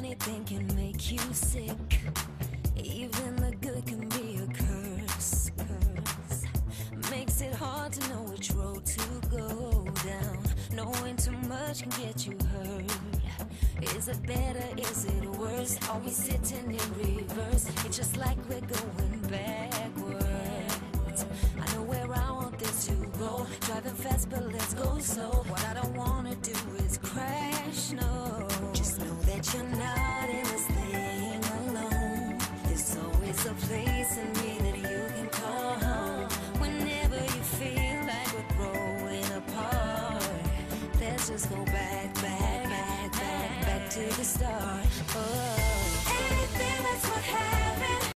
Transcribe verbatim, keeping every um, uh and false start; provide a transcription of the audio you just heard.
anything can make you sick. Even the good can be a curse, curse. Makes it hard to know which road to go down. Knowing too much can get you hurt. Is it better, is it worse? Are we sitting in reverse? It's just like we're going backwards. I know where I want this to go. Driving fast, but let's go slow. What I don't wanna do is crash, no. Just know that you're not in this thing alone. There's always a place in